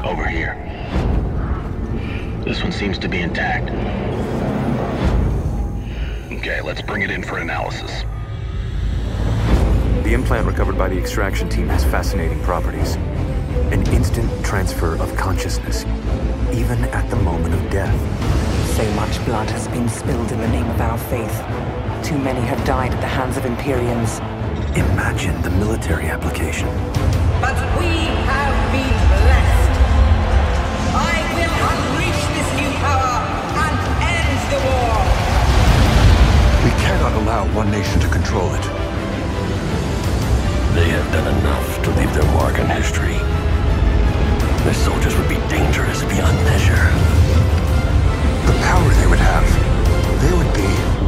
Over here. This one seems to be intact. Okay, let's bring it in for analysis. The implant recovered by the extraction team has fascinating properties. An instant transfer of consciousness, even at the moment of death. So much blood has been spilled in the name of our faith. Too many have died at the hands of Empyreans. Imagine the military application. But we have been blessed. I will unleash this new power and end the war. We cannot allow one nation to control it. They have done enough to leave their mark in history. Their soldiers would be dangerous beyond measure. The power they would have, they would be